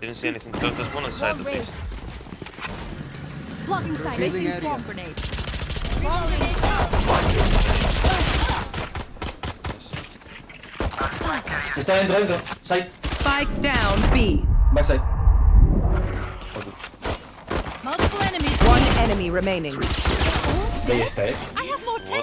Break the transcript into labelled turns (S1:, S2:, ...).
S1: Didn't see anything. There's one inside at least.
S2: Blocking sight. Placing swarm grenade.
S3: Está dentro. Side.
S4: Spike down B.
S3: Backside.
S2: Multiple enemies.
S4: One enemy remaining.
S3: Sí, está,